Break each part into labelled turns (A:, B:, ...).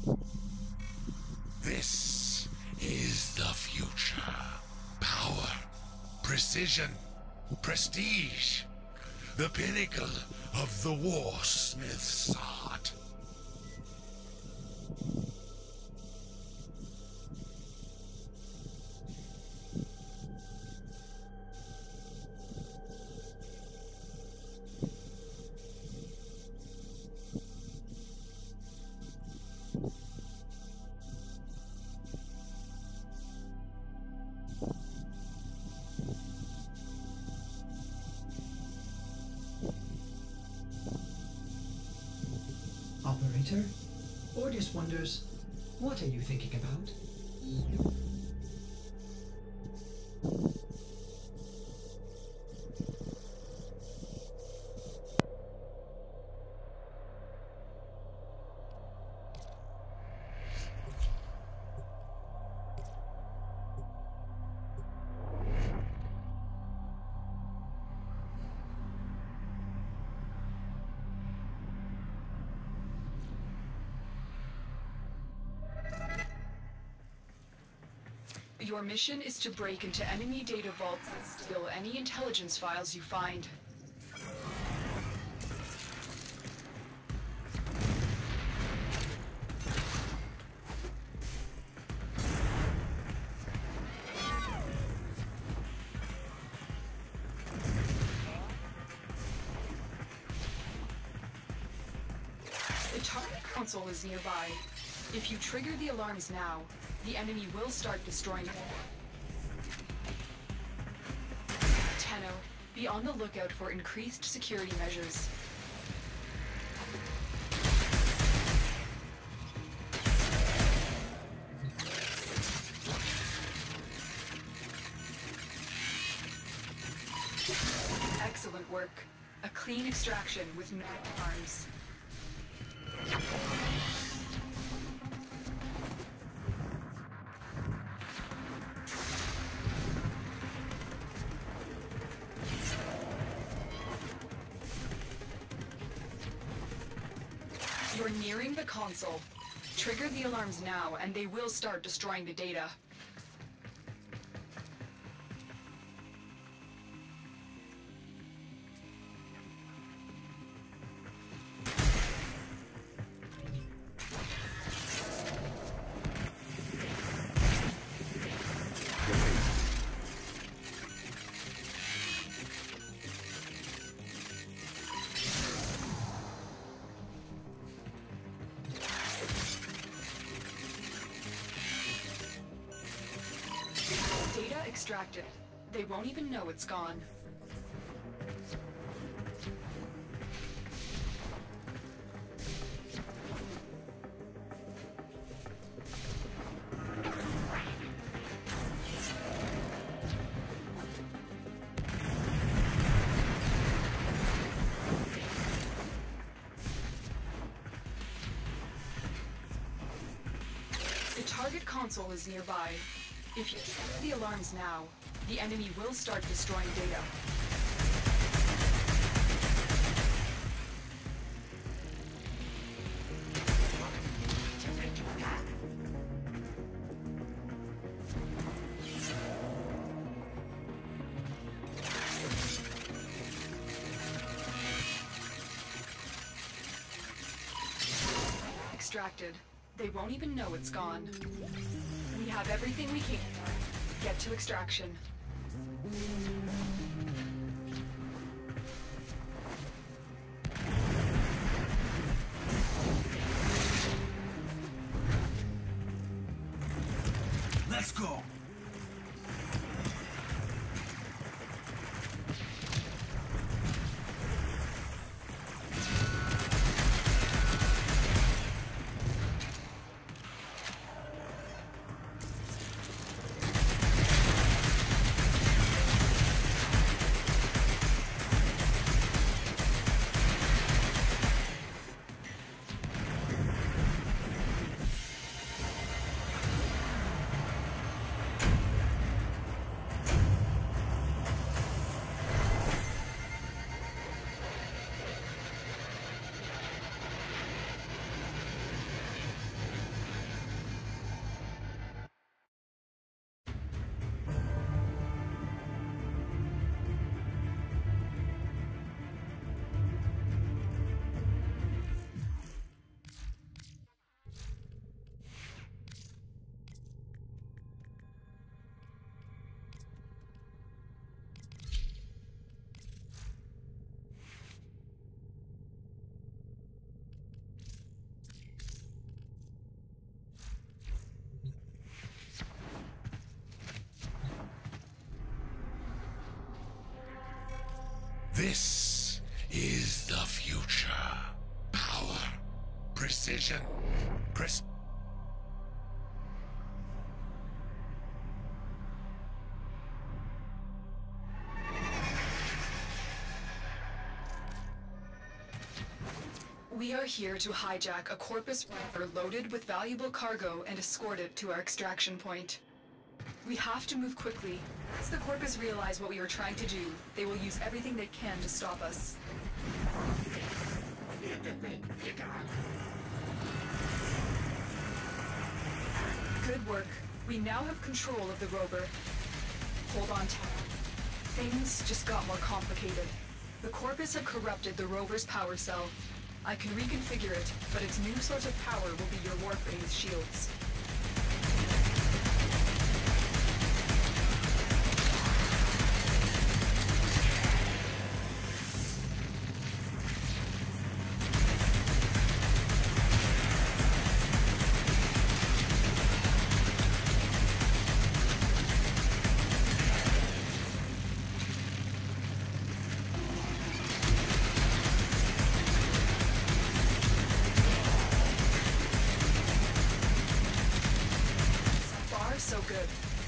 A: This is the future. Power, precision, prestige. The pinnacle of the Warsmith's art.
B: Operator? Ordis wonders, what are you thinking about?
C: Your mission is to break into enemy data vaults and steal any intelligence files you find. The target console is nearby. If you trigger the alarms now, the enemy will start destroying them. Tenno, be on the lookout for increased security measures. Excellent work. A clean extraction with no harms. You're nearing the console. Trigger the alarms now, and they will start destroying the data. Data extracted. They won't even know it's gone. The target console is nearby. If you trigger the alarms now, the enemy will start destroying data. Extracted. They won't even know it's gone. We have everything we can. Get to extraction.
A: Let's go! This is the future. Power, precision,
C: We are here to hijack a Corpus rover loaded with valuable cargo and escort it to our extraction point. We have to move quickly. Once the Corpus realize what we are trying to do, they will use everything they can to stop us. Good work. We now have control of the rover. Hold on tight. Things just got more complicated. The Corpus have corrupted the rover's power cell. I can reconfigure it, but its new source of power will be your Warframe's shields. So good.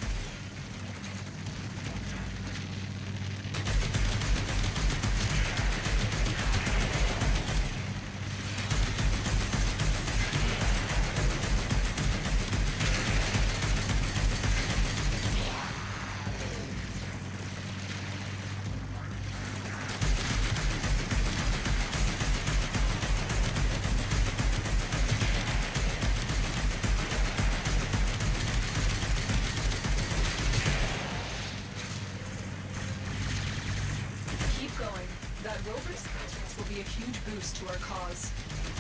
C: That rover's presence will be a huge boost to our cause.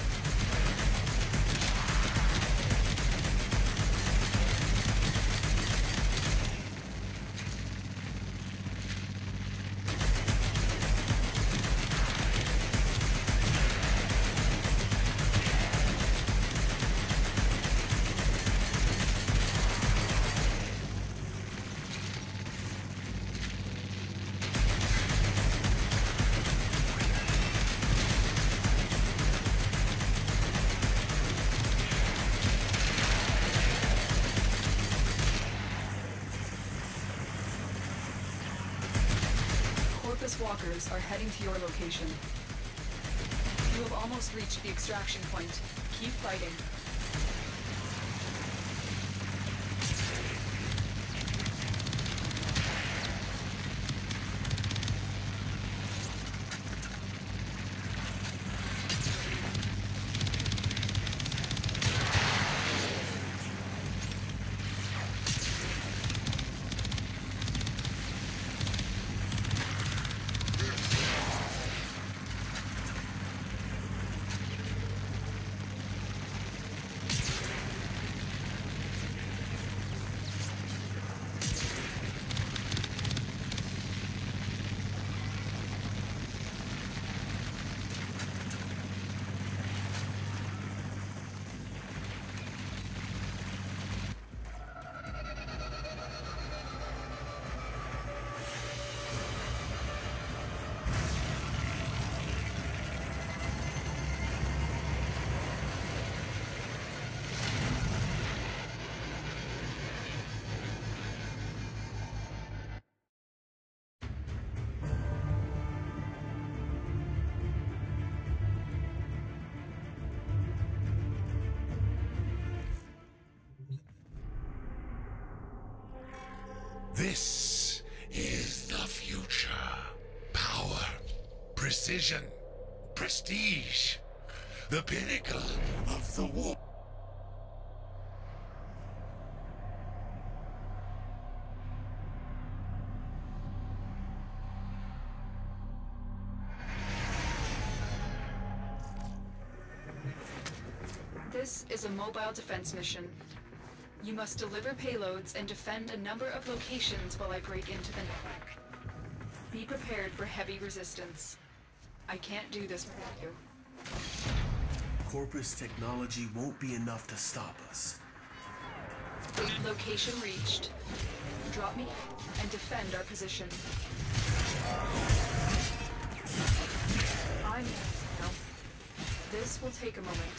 C: Corpus walkers are heading to your location. You have almost reached the extraction point. Keep fighting.
A: This is the future. Power, precision, prestige. The pinnacle of the war.
C: This is a mobile defense mission. You must deliver payloads and defend a number of locations while I break into the network. Be prepared for heavy resistance. I can't do this without you.
D: Corpus technology won't be enough to stop us.
C: Location reached. Drop me and defend our position. I'm in now. This will take a moment.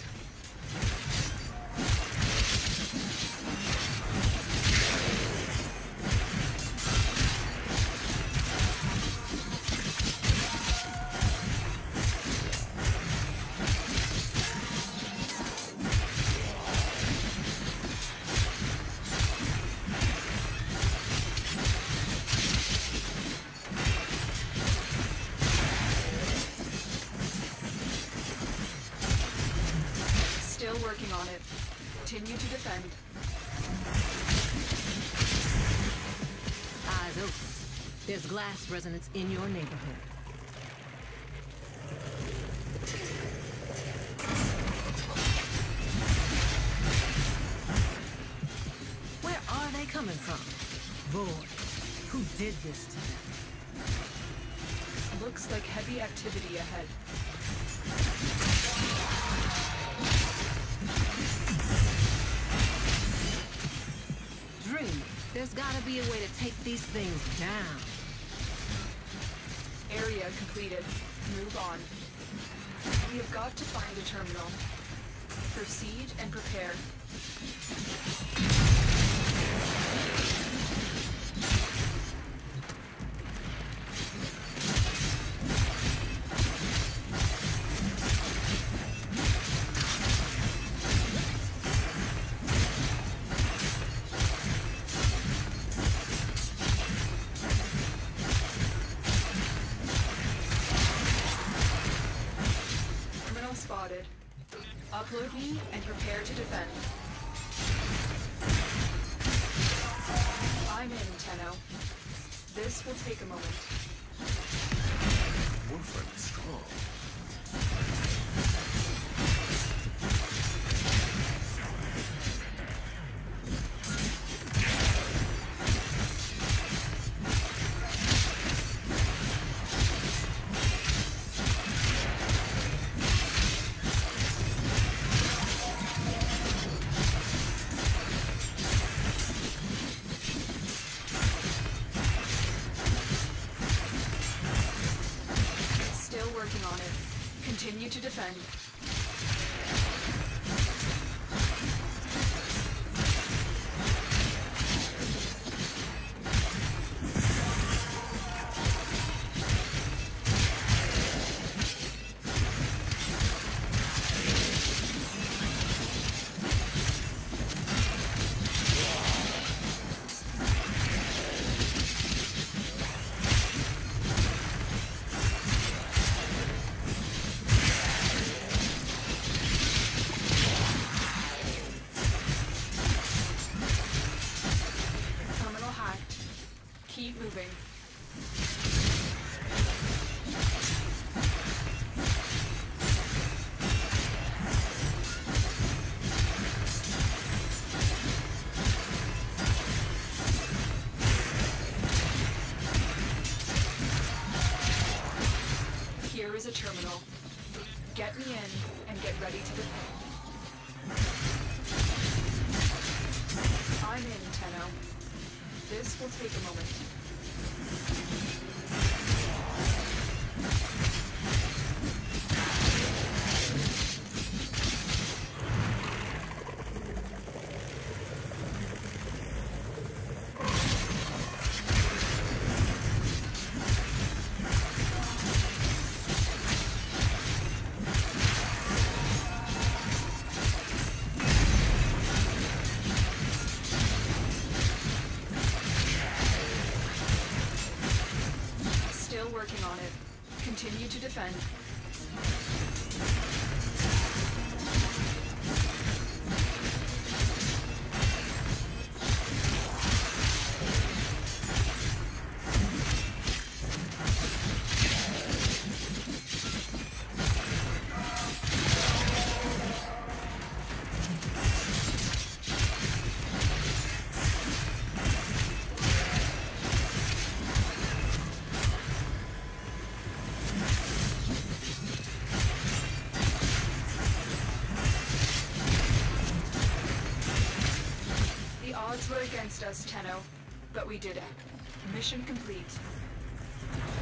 C: Still working on it. Continue to defend.
E: Eyes open. There's glass resonance in your neighborhood. Where are they coming from? Void. Who did this to them?
C: Looks like heavy activity ahead.
E: Dream. There's gotta be a way to take these things down.
C: Area completed. Move on. We have got to find a terminal. Proceed and prepare. Terminal spotted. Upload me and prepare to defend. I'm in, Tenno. This will take a moment.
D: Wolfram is strong.
C: Still working on it. Continue to defend. Terminal hacked. Keep moving. Here is a terminal. Get me in and get ready to defend. I'm in, Tenno. This will take a moment. Still working on it. Continue to defend. The odds were against us, Tenno, but we did it. Mission complete.